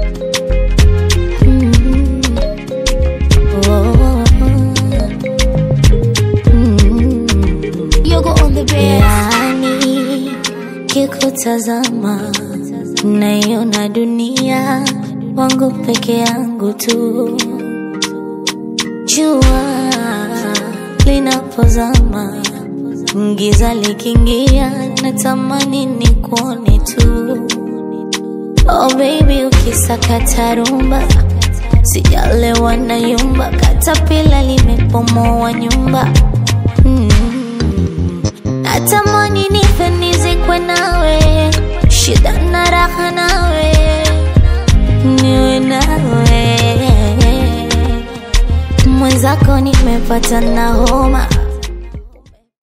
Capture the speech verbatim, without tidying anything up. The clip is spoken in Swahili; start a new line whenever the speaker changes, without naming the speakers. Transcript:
mm. Oh. Mm. Yogo on the bed. Yani kikutazama naiona dunia wangu peke yangu tu. Jua linapozama, giza likiingia, natamani nikuone tu. Oh baby, ukisakata rumba, sijalewa na yumba, katapila limepomoa nyumba. mm. Natamani nife nizikwe nawe, shida na raha nawe, niwe nawe. Mwenzako nimepata na homa,